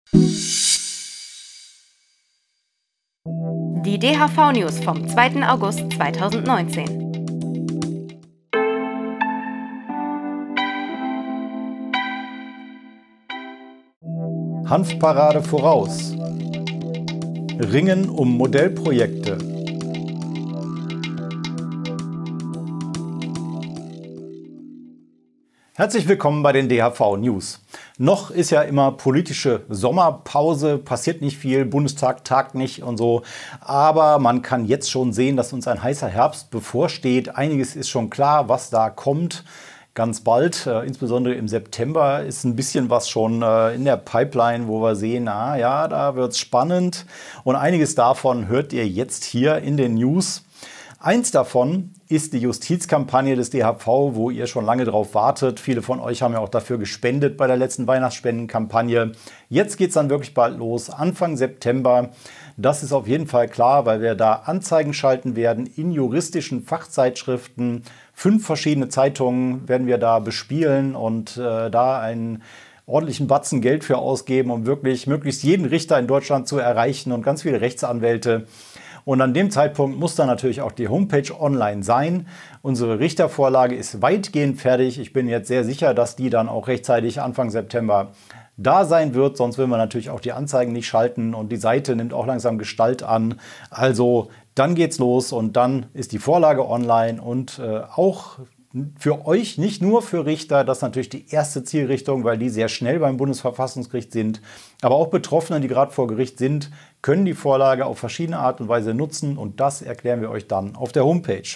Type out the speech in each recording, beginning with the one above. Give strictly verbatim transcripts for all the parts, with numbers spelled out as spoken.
Die D H V-News vom zweiten August zweitausendneunzehn. Hanfparade voraus. Ringen um Modellprojekte. Herzlich willkommen bei den D H V-News. Noch ist ja immer politische Sommerpause, passiert nicht viel, Bundestag tagt nicht und so. Aber man kann jetzt schon sehen, dass uns ein heißer Herbst bevorsteht. Einiges ist schon klar, was da kommt. Ganz bald, äh, insbesondere im September, ist ein bisschen was schon äh, in der Pipeline, wo wir sehen, ah ja, da wird es spannend. Und einiges davon hört ihr jetzt hier in den News. Eins davon ist die Justizkampagne des D H V, wo ihr schon lange drauf wartet. Viele von euch haben ja auch dafür gespendet bei der letzten Weihnachtsspendenkampagne. Jetzt geht es dann wirklich bald los, Anfang September. Das ist auf jeden Fall klar, weil wir da Anzeigen schalten werden in juristischen Fachzeitschriften. Fünf verschiedene Zeitungen werden wir da bespielen und äh, da einen ordentlichen Batzen Geld für ausgeben, um wirklich möglichst jeden Richter in Deutschland zu erreichen und ganz viele Rechtsanwälte. Und an dem Zeitpunkt muss dann natürlich auch die Homepage online sein. Unsere Richtervorlage ist weitgehend fertig. Ich bin jetzt sehr sicher, dass die dann auch rechtzeitig Anfang September da sein wird. Sonst will man natürlich auch die Anzeigen nicht schalten und die Seite nimmt auch langsam Gestalt an. Also dann geht's los und dann ist die Vorlage online und äh, auch für euch, nicht nur für Richter, das ist natürlich die erste Zielrichtung, weil die sehr schnell beim Bundesverfassungsgericht sind. Aber auch Betroffene, die gerade vor Gericht sind, können die Vorlage auf verschiedene Art und Weise nutzen und das erklären wir euch dann auf der Homepage.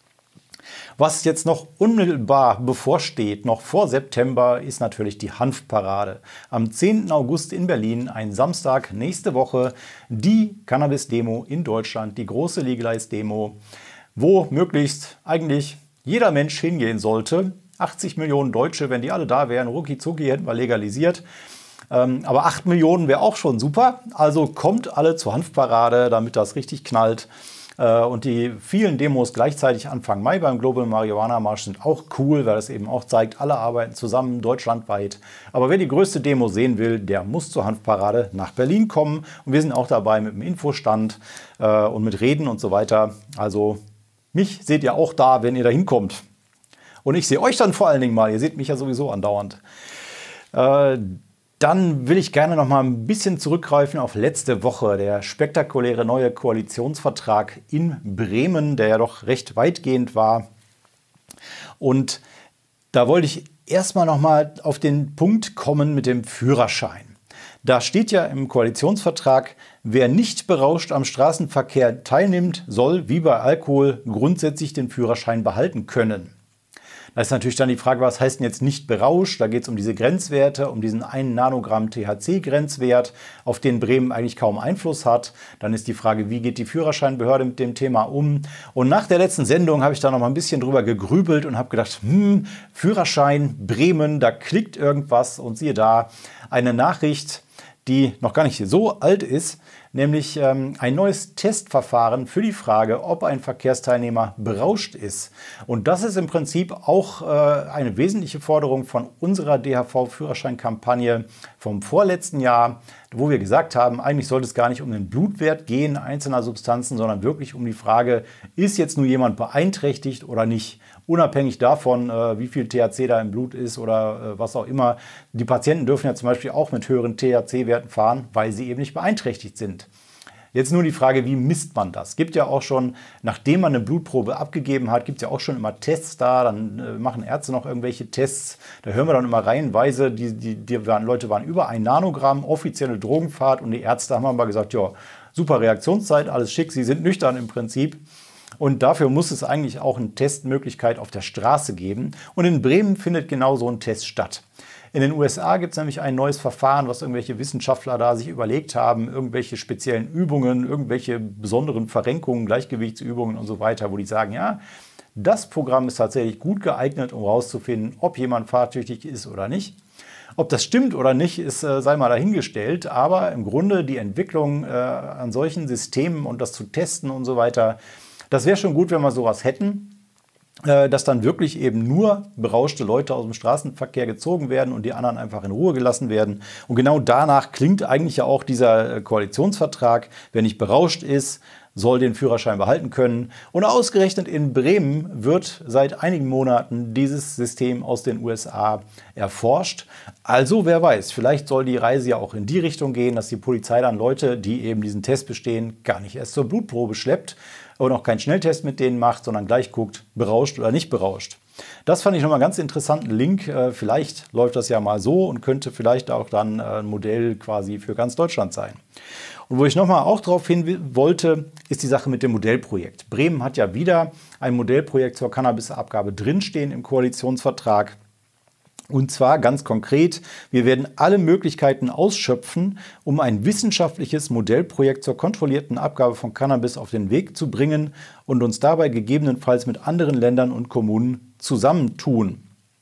Was jetzt noch unmittelbar bevorsteht, noch vor September, ist natürlich die Hanfparade. Am zehnten August in Berlin, ein Samstag, nächste Woche, die Cannabis-Demo in Deutschland, die große Legalize-Demo, wo möglichst eigentlich jeder Mensch hingehen sollte. achtzig Millionen Deutsche, wenn die alle da wären, rucki zucki hätten wir legalisiert. Ähm, aber acht Millionen wäre auch schon super. Also kommt alle zur Hanfparade, damit das richtig knallt. Äh, und die vielen Demos gleichzeitig Anfang Mai beim Global Marihuana March sind auch cool, weil das eben auch zeigt, alle arbeiten zusammen, deutschlandweit. Aber wer die größte Demo sehen will, der muss zur Hanfparade nach Berlin kommen. Und wir sind auch dabei mit dem Infostand äh, und mit Reden und so weiter. Also mich seht ihr auch da, wenn ihr da hinkommt. Und ich sehe euch dann vor allen Dingen mal. Ihr seht mich ja sowieso andauernd. Äh, dann will ich gerne noch mal ein bisschen zurückgreifen auf letzte Woche. Der spektakuläre neue Koalitionsvertrag in Bremen, der ja doch recht weitgehend war. Und da wollte ich erstmal noch mal auf den Punkt kommen mit dem Führerschein. Da steht ja im Koalitionsvertrag, wer nicht berauscht am Straßenverkehr teilnimmt, soll wie bei Alkohol grundsätzlich den Führerschein behalten können. Da ist natürlich dann die Frage, was heißt denn jetzt nicht berauscht? Da geht es um diese Grenzwerte, um diesen einen Nanogramm T H C-Grenzwert, auf den Bremen eigentlich kaum Einfluss hat. Dann ist die Frage, wie geht die Führerscheinbehörde mit dem Thema um? Und nach der letzten Sendung habe ich da noch mal ein bisschen drüber gegrübelt und habe gedacht, hm, Führerschein, Bremen, da klickt irgendwas. Und siehe da, eine Nachricht, die noch gar nicht so alt ist, nämlich ähm, ein neues Testverfahren für die Frage, ob ein Verkehrsteilnehmer berauscht ist. Und das ist im Prinzip auch äh, eine wesentliche Forderung von unserer D H V-Führerscheinkampagne vom vorletzten Jahr, wo wir gesagt haben, eigentlich sollte es gar nicht um den Blutwert gehen einzelner Substanzen, sondern wirklich um die Frage, ist jetzt nur jemand beeinträchtigt oder nicht? Unabhängig davon, äh, wie viel T H C da im Blut ist oder äh, was auch immer. Die Patienten dürfen ja zum Beispiel auch mit höheren T H C-Werten fahren, weil sie eben nicht beeinträchtigt sind. Jetzt nur die Frage, wie misst man das? Gibt ja auch schon, nachdem man eine Blutprobe abgegeben hat, gibt es ja auch schon immer Tests da, dann äh, machen Ärzte noch irgendwelche Tests. Da hören wir dann immer reihenweise, die, die, die waren, Leute waren über ein Nanogramm, offizielle Drogenfahrt und die Ärzte haben aber gesagt, ja, super Reaktionszeit, alles schick, sie sind nüchtern im Prinzip. Und dafür muss es eigentlich auch eine Testmöglichkeit auf der Straße geben. Und in Bremen findet genau so ein Test statt. In den U S A gibt es nämlich ein neues Verfahren, was irgendwelche Wissenschaftler da sich überlegt haben, irgendwelche speziellen Übungen, irgendwelche besonderen Verrenkungen, Gleichgewichtsübungen und so weiter, wo die sagen, ja, das Programm ist tatsächlich gut geeignet, um herauszufinden, ob jemand fahrtüchtig ist oder nicht. Ob das stimmt oder nicht, ist, äh, sei mal dahingestellt, aber im Grunde die Entwicklung äh, an solchen Systemen und das zu testen und so weiter, das wäre schon gut, wenn wir sowas hätten. dass dann wirklich eben nur berauschte Leute aus dem Straßenverkehr gezogen werden und die anderen einfach in Ruhe gelassen werden. Und genau danach klingt eigentlich ja auch dieser Koalitionsvertrag. Wer nicht berauscht ist, soll den Führerschein behalten können. Und ausgerechnet in Bremen wird seit einigen Monaten dieses System aus den U S A erforscht. Also wer weiß, vielleicht soll die Reise ja auch in die Richtung gehen, dass die Polizei dann Leute, die eben diesen Test bestehen, gar nicht erst zur Blutprobe schleppt und auch keinen Schnelltest mit denen macht, sondern gleich guckt, berauscht oder nicht berauscht. Das fand ich nochmal einen ganz interessanten Link. Vielleicht läuft das ja mal so und könnte vielleicht auch dann ein Modell quasi für ganz Deutschland sein. Und wo ich nochmal auch drauf hin wollte, ist die Sache mit dem Modellprojekt. Bremen hat ja wieder ein Modellprojekt zur Cannabisabgabe drinstehen im Koalitionsvertrag. Und zwar ganz konkret, wir werden alle Möglichkeiten ausschöpfen, um ein wissenschaftliches Modellprojekt zur kontrollierten Abgabe von Cannabis auf den Weg zu bringen und uns dabei gegebenenfalls mit anderen Ländern und Kommunen zusammentun.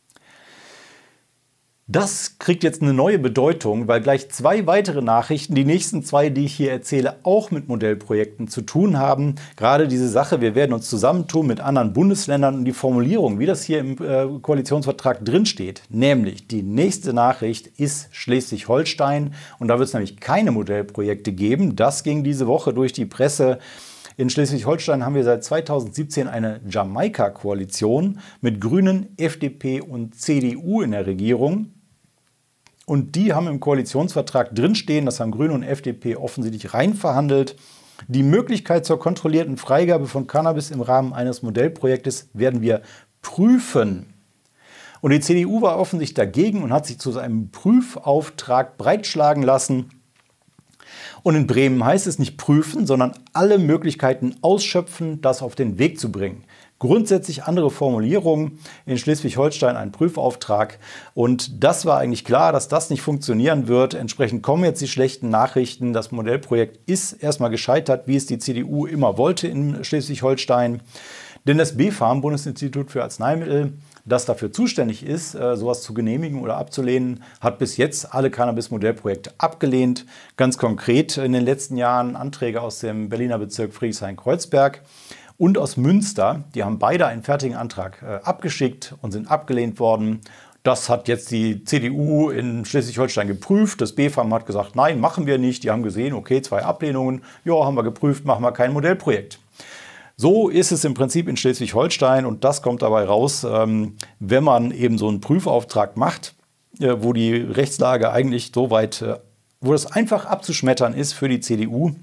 Das kriegt jetzt eine neue Bedeutung, weil gleich zwei weitere Nachrichten, die nächsten zwei, die ich hier erzähle, auch mit Modellprojekten zu tun haben. Gerade diese Sache, wir werden uns zusammentun mit anderen Bundesländern und die Formulierung, wie das hier im äh, Koalitionsvertrag drinsteht, nämlich die nächste Nachricht ist Schleswig-Holstein und da wird es nämlich keine Modellprojekte geben. Das ging diese Woche durch die Presse. In Schleswig-Holstein haben wir seit zweitausendsiebzehn eine Jamaika-Koalition mit Grünen, F D P und C D U in der Regierung. Und die haben im Koalitionsvertrag drinstehen, das haben Grüne und F D P offensichtlich reinverhandelt. Die Möglichkeit zur kontrollierten Freigabe von Cannabis im Rahmen eines Modellprojektes werden wir prüfen. Und die C D U war offensichtlich dagegen und hat sich zu seinem Prüfauftrag breitschlagen lassen. Und in Bremen heißt es nicht prüfen, sondern alle Möglichkeiten ausschöpfen, das auf den Weg zu bringen. Grundsätzlich andere Formulierungen, in Schleswig-Holstein ein Prüfauftrag. Und das war eigentlich klar, dass das nicht funktionieren wird. Entsprechend kommen jetzt die schlechten Nachrichten. Das Modellprojekt ist erstmal gescheitert, wie es die C D U immer wollte in Schleswig-Holstein. Denn das B F A R M, Bundesinstitut für Arzneimittel, das dafür zuständig ist, sowas zu genehmigen oder abzulehnen, hat bis jetzt alle Cannabis-Modellprojekte abgelehnt. Ganz konkret in den letzten Jahren Anträge aus dem Berliner Bezirk Friedrichshain-Kreuzberg und aus Münster. Die haben beide einen fertigen Antrag abgeschickt und sind abgelehnt worden. Das hat jetzt die C D U in Schleswig-Holstein geprüft. Das B F A R M hat gesagt, nein, machen wir nicht. Die haben gesehen, okay, zwei Ablehnungen. Ja, haben wir geprüft, machen wir kein Modellprojekt. So ist es im Prinzip in Schleswig-Holstein und das kommt dabei raus, wenn man eben so einen Prüfauftrag macht, wo die Rechtslage eigentlich so weit, wo das einfach abzuschmettern ist für die C D U.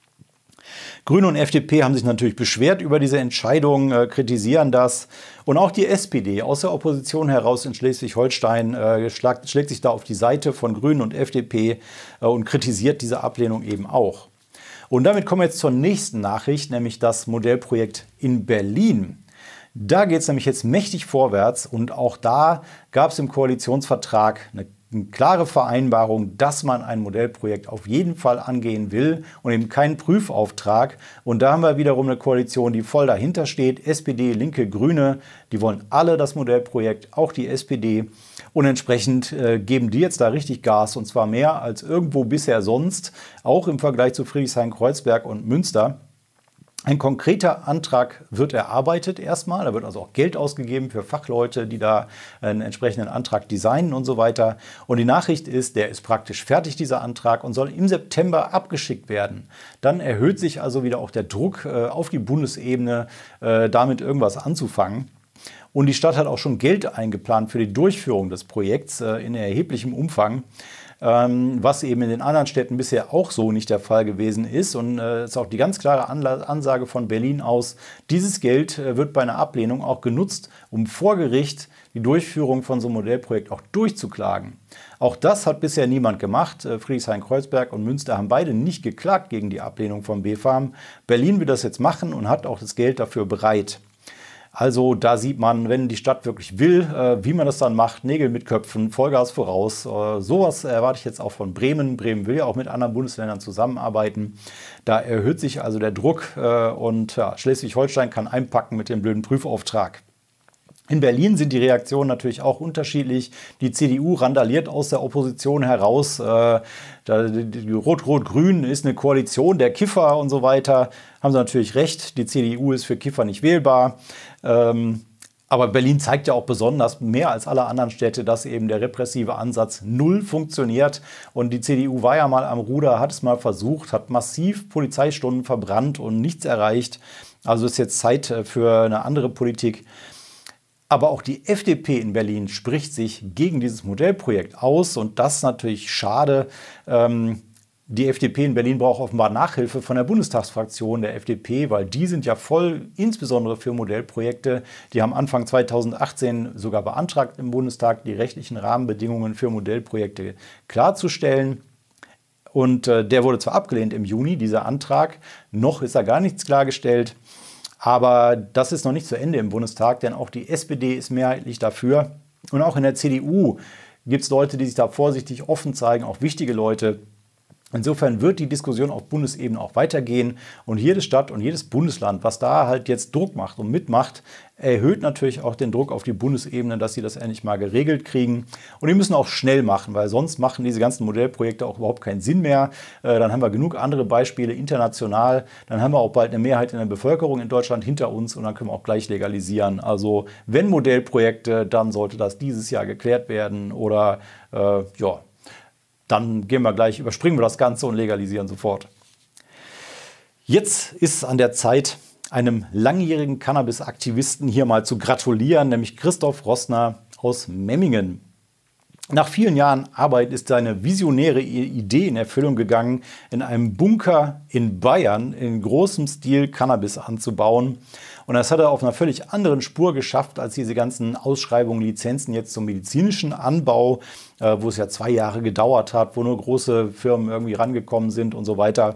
Grüne und F D P haben sich natürlich beschwert über diese Entscheidung, kritisieren das. Und auch die S P D aus der Opposition heraus in Schleswig-Holstein äh, schlägt, schlägt sich da auf die Seite von Grünen und F D P äh, und kritisiert diese Ablehnung eben auch. Und damit kommen wir jetzt zur nächsten Nachricht, nämlich das Modellprojekt in Berlin. Da geht es nämlich jetzt mächtig vorwärts und auch da gab es im Koalitionsvertrag eine, eine klare Vereinbarung, dass man ein Modellprojekt auf jeden Fall angehen will und eben keinen Prüfauftrag. Und da haben wir wiederum eine Koalition, die voll dahinter steht. S P D, Linke, Grüne, die wollen alle das Modellprojekt, auch die S P D. Und entsprechend äh, geben die jetzt da richtig Gas und zwar mehr als irgendwo bisher sonst, auch im Vergleich zu Friedrichshain-Kreuzberg und Münster. Ein konkreter Antrag wird erarbeitet erstmal, da wird also auch Geld ausgegeben für Fachleute, die da einen entsprechenden Antrag designen und so weiter. Und die Nachricht ist, der ist praktisch fertig, dieser Antrag, und soll im September abgeschickt werden. Dann erhöht sich also wieder auch der Druck äh, auf die Bundesebene, äh, damit irgendwas anzufangen. Und die Stadt hat auch schon Geld eingeplant für die Durchführung des Projekts äh, in erheblichem Umfang, ähm, was eben in den anderen Städten bisher auch so nicht der Fall gewesen ist. Und es äh, ist auch die ganz klare Anla- Ansage von Berlin aus, dieses Geld äh, wird bei einer Ablehnung auch genutzt, um vor Gericht die Durchführung von so einem Modellprojekt auch durchzuklagen. Auch das hat bisher niemand gemacht. Äh, Friedrichshain-Kreuzberg und Münster haben beide nicht geklagt gegen die Ablehnung vom B F A R M. Berlin will das jetzt machen und hat auch das Geld dafür bereit. Also da sieht man, wenn die Stadt wirklich will, äh, wie man das dann macht, Nägel mit Köpfen, Vollgas voraus. Äh, sowas erwarte ich jetzt auch von Bremen. Bremen will ja auch mit anderen Bundesländern zusammenarbeiten. Da erhöht sich also der Druck äh, und ja, Schleswig-Holstein kann einpacken mit dem blöden Prüfauftrag. In Berlin sind die Reaktionen natürlich auch unterschiedlich. Die C D U randaliert aus der Opposition heraus. Äh, Rot-Rot-Grün ist eine Koalition der Kiffer und so weiter. Haben sie natürlich recht. Die C D U ist für Kiffer nicht wählbar. Ähm, Aber Berlin zeigt ja auch besonders mehr als alle anderen Städte, dass eben der repressive Ansatz null funktioniert. Und die C D U war ja mal am Ruder, hat es mal versucht, hat massiv Polizeistunden verbrannt und nichts erreicht. Also ist jetzt Zeit für eine andere Politik. Aber auch die F D P in Berlin spricht sich gegen dieses Modellprojekt aus. Und das ist natürlich schade. Ähm, Die F D P in Berlin braucht offenbar Nachhilfe von der Bundestagsfraktion der F D P, weil die sind ja voll, insbesondere für Modellprojekte. Die haben Anfang zweitausendachtzehn sogar beantragt im Bundestag, die rechtlichen Rahmenbedingungen für Modellprojekte klarzustellen. Und äh, der wurde zwar abgelehnt im Juni, dieser Antrag, noch ist da gar nichts klargestellt. Aber das ist noch nicht zu Ende im Bundestag, denn auch die S P D ist mehrheitlich dafür. Und auch in der C D U gibt es Leute, die sich da vorsichtig offen zeigen, auch wichtige Leute. Insofern wird die Diskussion auf Bundesebene auch weitergehen und jede Stadt und jedes Bundesland, was da halt jetzt Druck macht und mitmacht, erhöht natürlich auch den Druck auf die Bundesebene, dass sie das endlich mal geregelt kriegen. Und die müssen auch schnell machen, weil sonst machen diese ganzen Modellprojekte auch überhaupt keinen Sinn mehr. Äh, dann haben wir genug andere Beispiele international. Dann haben wir auch bald eine Mehrheit in der Bevölkerung in Deutschland hinter uns und dann können wir auch gleich legalisieren. Also wenn Modellprojekte, dann sollte das dieses Jahr geklärt werden oder äh, ja, dann gehen wir gleich, überspringen wir das Ganze und legalisieren sofort. Jetzt ist es an der Zeit, einem langjährigen Cannabis-Aktivisten hier mal zu gratulieren, nämlich Christoph Rossner aus Memmingen. Nach vielen Jahren Arbeit ist seine visionäre Idee in Erfüllung gegangen, in einem Bunker in Bayern in großem Stil Cannabis anzubauen. Und das hat er auf einer völlig anderen Spur geschafft, als diese ganzen Ausschreibungen, Lizenzen jetzt zum medizinischen Anbau, äh, wo es ja zwei Jahre gedauert hat, wo nur große Firmen irgendwie rangekommen sind und so weiter.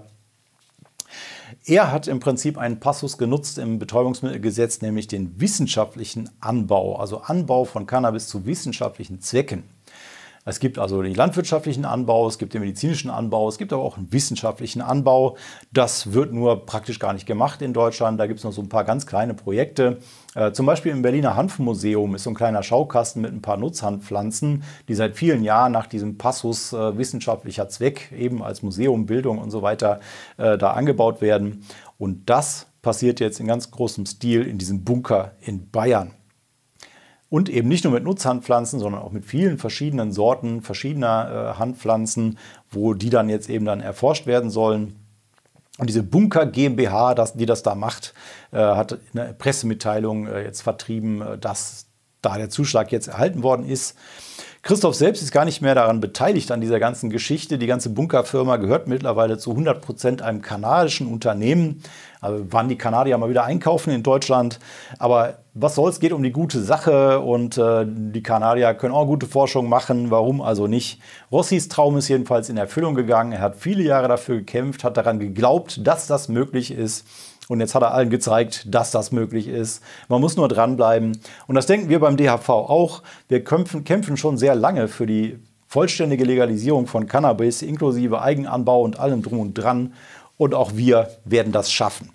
Er hat im Prinzip einen Passus genutzt im Betäubungsmittelgesetz, nämlich den wissenschaftlichen Anbau, also Anbau von Cannabis zu wissenschaftlichen Zwecken. Es gibt also den landwirtschaftlichen Anbau, es gibt den medizinischen Anbau, es gibt aber auch einen wissenschaftlichen Anbau. Das wird nur praktisch gar nicht gemacht in Deutschland. Da gibt es noch so ein paar ganz kleine Projekte. Äh, zum Beispiel im Berliner Hanfmuseum ist so ein kleiner Schaukasten mit ein paar Nutzhanfpflanzen, die seit vielen Jahren nach diesem Passus äh, wissenschaftlicher Zweck, eben als Museum, Bildung und so weiter, äh, da angebaut werden. Und das passiert jetzt in ganz großem Stil in diesem Bunker in Bayern. Und eben nicht nur mit Nutzhandpflanzen, sondern auch mit vielen verschiedenen Sorten verschiedener äh, Handpflanzen, wo die dann jetzt eben dann erforscht werden sollen. Und diese Bunker GmbH, das, die das da macht, äh, hat eine Pressemitteilung äh, jetzt vertrieben, äh, dass da der Zuschlag jetzt erhalten worden ist. Christoph selbst ist gar nicht mehr daran beteiligt an dieser ganzen Geschichte. Die ganze Bunkerfirma gehört mittlerweile zu hundert Prozent einem kanadischen Unternehmen. Also waren die Kanadier mal wieder einkaufen in Deutschland. Aber was soll's, geht um die gute Sache und äh, die Kanadier können auch gute Forschung machen. Warum also nicht? Rossis Traum ist jedenfalls in Erfüllung gegangen. Er hat viele Jahre dafür gekämpft, hat daran geglaubt, dass das möglich ist. Und jetzt hat er allen gezeigt, dass das möglich ist. Man muss nur dranbleiben. Und das denken wir beim D H V auch. Wir kämpfen, kämpfen schon sehr lange für die vollständige Legalisierung von Cannabis, inklusive Eigenanbau und allem drum und dran. Und auch wir werden das schaffen.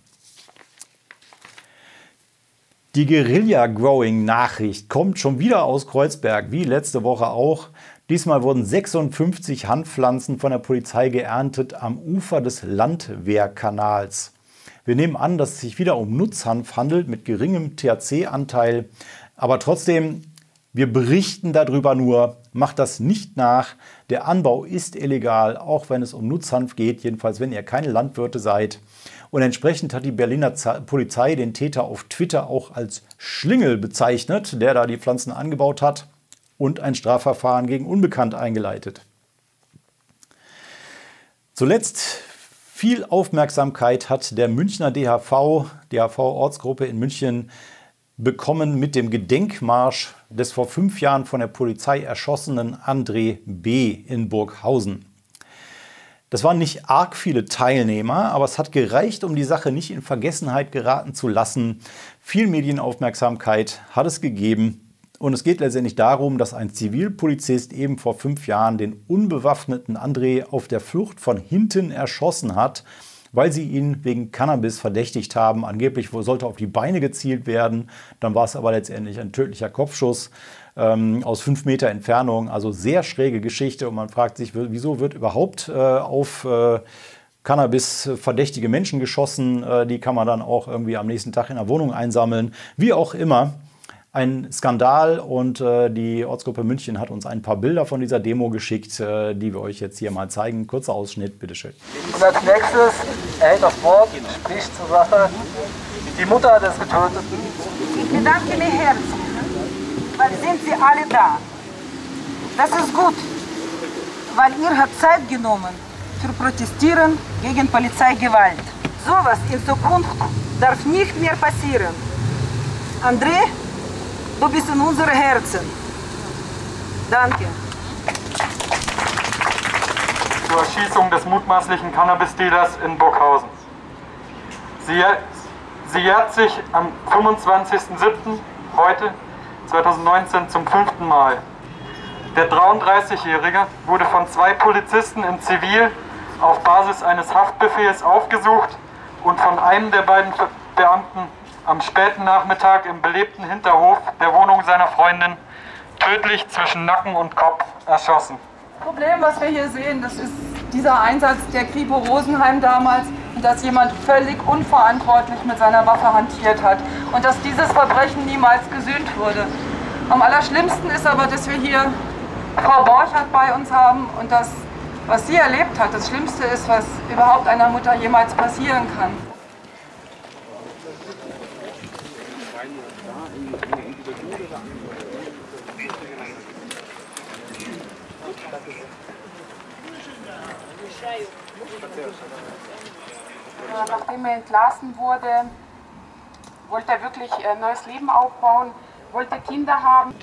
Die Guerilla-Growing-Nachricht kommt schon wieder aus Kreuzberg, wie letzte Woche auch. Diesmal wurden sechsundfünfzig Hanfpflanzen von der Polizei geerntet am Ufer des Landwehrkanals. Wir nehmen an, dass es sich wieder um Nutzhanf handelt mit geringem T H C-Anteil. Aber trotzdem, wir berichten darüber nur, macht das nicht nach. Der Anbau ist illegal, auch wenn es um Nutzhanf geht, jedenfalls wenn ihr keine Landwirte seid. Und entsprechend hat die Berliner Polizei den Täter auf Twitter auch als Schlingel bezeichnet, der da die Pflanzen angebaut hat, und ein Strafverfahren gegen Unbekannt eingeleitet. Zuletzt viel Aufmerksamkeit hat der Münchner D H V, D H V-Ortsgruppe in München, bekommen mit dem Gedenkmarsch des vor fünf Jahren von der Polizei erschossenen André B. in Burghausen. Das waren nicht arg viele Teilnehmer, aber es hat gereicht, um die Sache nicht in Vergessenheit geraten zu lassen. Viel Medienaufmerksamkeit hat es gegeben. Und es geht letztendlich darum, dass ein Zivilpolizist eben vor fünf Jahren den unbewaffneten André auf der Flucht von hinten erschossen hat, weil sie ihn wegen Cannabis verdächtigt haben. Angeblich sollte auf die Beine gezielt werden. Dann war es aber letztendlich ein tödlicher Kopfschuss ähm, aus fünf Meter Entfernung. Also sehr schräge Geschichte. Und man fragt sich, wieso wird überhaupt äh, auf äh, Cannabis verdächtige Menschen geschossen? Äh, die kann man dann auch irgendwie am nächsten Tag in der Wohnung einsammeln. Wie auch immer. Ein Skandal und äh, die Ortsgruppe München hat uns ein paar Bilder von dieser Demo geschickt, äh, die wir euch jetzt hier mal zeigen. Kurzer Ausschnitt, bitteschön. Und als nächstes erhält das Wort, spricht zur Sache, die Mutter des Getöteten. Ich bedanke mich herzlich, weil sind Sie alle da. Das ist gut, weil ihr habt Zeit genommen für Protestieren gegen Polizeigewalt. Sowas in Zukunft darf nicht mehr passieren. André, du bist in unseren Herzen. Danke. Zur Erschießung des mutmaßlichen Cannabis-Dealers in Burghausen. Sie, sie jährt sich am fünfundzwanzigsten siebten heute, zweitausendneunzehn, zum fünften Mal. Der dreiunddreißigjährige wurde von zwei Polizisten in Zivil auf Basis eines Haftbefehls aufgesucht und von einem der beiden Beamten am späten Nachmittag im belebten Hinterhof der Wohnung seiner Freundin tödlich zwischen Nacken und Kopf erschossen. Das Problem, was wir hier sehen, das ist dieser Einsatz der Kripo Rosenheim damals und dass jemand völlig unverantwortlich mit seiner Waffe hantiert hat und dass dieses Verbrechen niemals gesühnt wurde. Am allerschlimmsten ist aber, dass wir hier Frau Borchardt bei uns haben und das, was sie erlebt hat, das Schlimmste ist, was überhaupt einer Mutter jemals passieren kann. Nachdem er entlassen wurde, wollte er wirklich ein neues Leben aufbauen, wollte Kinder haben.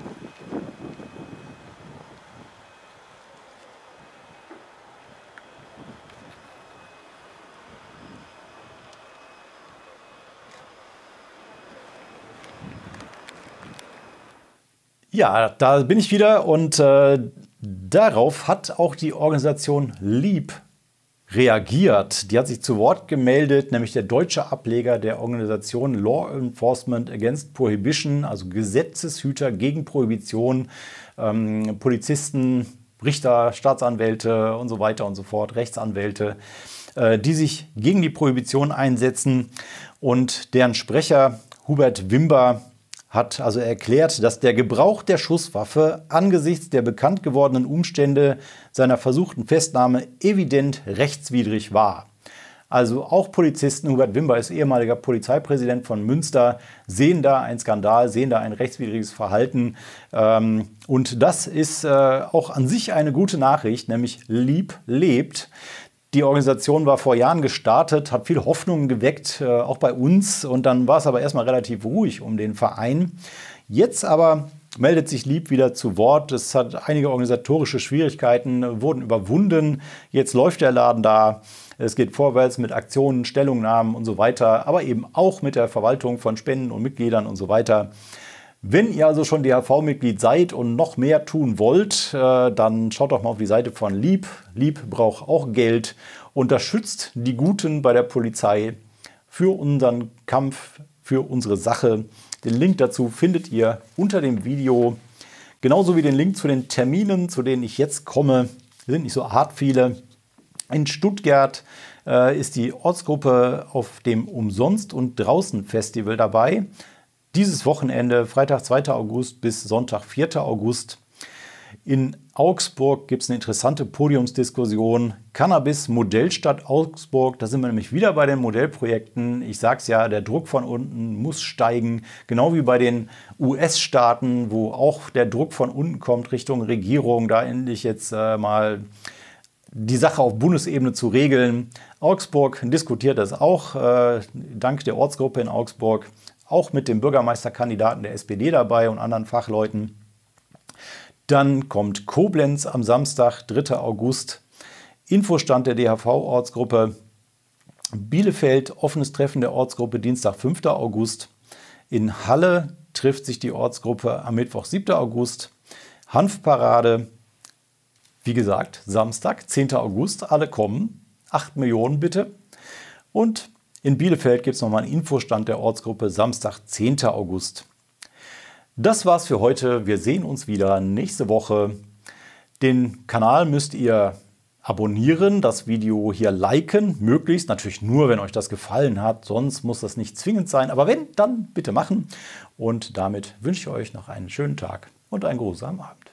Ja, da bin ich wieder und äh, darauf hat auch die Organisation LEAP reagiert. Die hat sich zu Wort gemeldet, nämlich der deutsche Ableger der Organisation Law Enforcement Against Prohibition, also Gesetzeshüter gegen Prohibition, ähm, Polizisten, Richter, Staatsanwälte und so weiter und so fort, Rechtsanwälte, äh, die sich gegen die Prohibition einsetzen. Und deren Sprecher Hubert Wimber hat also erklärt, dass der Gebrauch der Schusswaffe angesichts der bekannt gewordenen Umstände seiner versuchten Festnahme evident rechtswidrig war. Also auch Polizisten, Hubert Wimber ist ehemaliger Polizeipräsident von Münster, sehen da einen Skandal, sehen da ein rechtswidriges Verhalten. Und das ist auch an sich eine gute Nachricht, nämlich LEAP lebt. Die Organisation war vor Jahren gestartet, hat viel Hoffnungen geweckt, äh, auch bei uns. Und dann war es aber erstmal relativ ruhig um den Verein. Jetzt aber meldet sich LEAP wieder zu Wort. Es hat einige organisatorische Schwierigkeiten, wurden überwunden. Jetzt läuft der Laden da. Es geht vorwärts mit Aktionen, Stellungnahmen und so weiter, aber eben auch mit der Verwaltung von Spenden und Mitgliedern und so weiter. Wenn ihr also schon D H V-Mitglied seid und noch mehr tun wollt, äh, dann schaut doch mal auf die Seite von LEAP. LEAP braucht auch Geld, unterstützt die Guten bei der Polizei für unseren Kampf, für unsere Sache. Den Link dazu findet ihr unter dem Video, genauso wie den Link zu den Terminen, zu denen ich jetzt komme. Sind nicht so hart viele. In Stuttgart äh, ist die Ortsgruppe auf dem Umsonst- und Draußen-Festival dabei. Dieses Wochenende, Freitag, zweiter August bis Sonntag, vierter August. In Augsburg gibt es eine interessante Podiumsdiskussion. Cannabis-Modellstadt Augsburg, da sind wir nämlich wieder bei den Modellprojekten. Ich sage es ja, der Druck von unten muss steigen. Genau wie bei den U S-Staaten, wo auch der Druck von unten kommt Richtung Regierung, da endlich jetzt äh, mal die Sache auf Bundesebene zu regeln. Augsburg diskutiert das auch, äh, dank der Ortsgruppe in Augsburg. Auch mit dem Bürgermeisterkandidaten der S P D dabei und anderen Fachleuten. Dann kommt Koblenz am Samstag, dritter August. Infostand der D H V-Ortsgruppe. Bielefeld, offenes Treffen der Ortsgruppe, Dienstag, fünfter August. In Halle trifft sich die Ortsgruppe am Mittwoch, siebter August. Hanfparade, wie gesagt, Samstag, zehnter August. Alle kommen. acht Millionen bitte. Und in Bielefeld gibt es nochmal einen Infostand der Ortsgruppe, Samstag, zehnter August. Das war's für heute. Wir sehen uns wieder nächste Woche. Den Kanal müsst ihr abonnieren, das Video hier liken, möglichst natürlich nur, wenn euch das gefallen hat, sonst muss das nicht zwingend sein, aber wenn, dann bitte machen. Und damit wünsche ich euch noch einen schönen Tag und einen geruhsamen Abend.